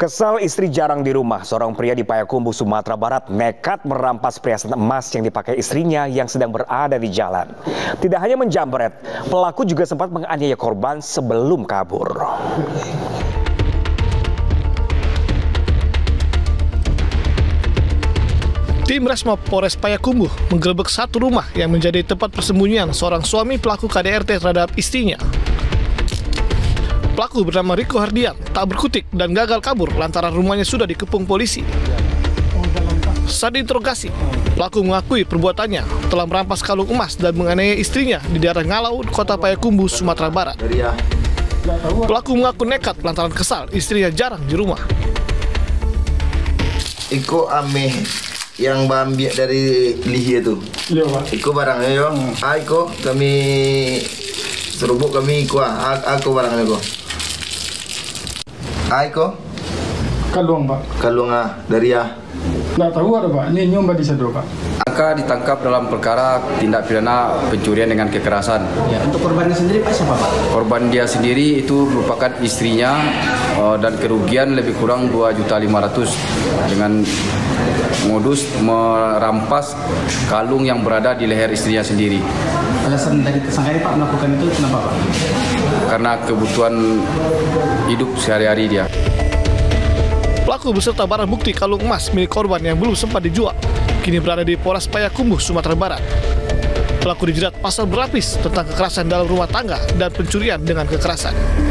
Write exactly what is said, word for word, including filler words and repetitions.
Kesal istri jarang di rumah, seorang pria di Payakumbuh, Sumatera Barat nekat merampas perhiasan emas yang dipakai istrinya yang sedang berada di jalan. Tidak hanya menjamret, pelaku juga sempat menganiaya korban sebelum kabur. Tim Resmob Polres Payakumbuh menggerebek satu rumah yang menjadi tempat persembunyian seorang suami pelaku K D R T terhadap istrinya. Pelaku bernama Riko Hardian tak berkutik dan gagal kabur lantaran rumahnya sudah dikepung polisi. Saat diinterogasi, pelaku mengakui perbuatannya telah merampas kalung emas dan menganiaya istrinya di daerah Ngalau, Kota Payakumbuh, Sumatera Barat. Pelaku mengaku nekat lantaran kesal istrinya jarang di rumah. Iko ame yang bambiak dari Lihia itu. Iko barangnya yo. Ah Iko kami serubuk kami Iko ah aku barangnya Iko. Ah Iko. Kalung Pak. Kalung ah dari ah. Nggak tahu ada Pak. Ini nyomba di Sado Pak. Aka ditangkap dalam perkara tindak pidana pencurian dengan kekerasan. Ya, untuk korbannya sendiri Pak siapa Pak? Korban dia sendiri itu merupakan istrinya uh, dan kerugian lebih kurang dua juta lima ratus dengan modus merampas kalung yang berada di leher istrinya sendiri. Alasan dari tersangka ini Pak melakukan itu kenapa Pak? Karena kebutuhan hidup sehari-hari dia. Pelaku beserta barang bukti kalung emas milik korban yang belum sempat dijual kini berada di Polres Payakumbuh, Sumatera Barat. Pelaku dijerat pasal berlapis tentang kekerasan dalam rumah tangga dan pencurian dengan kekerasan.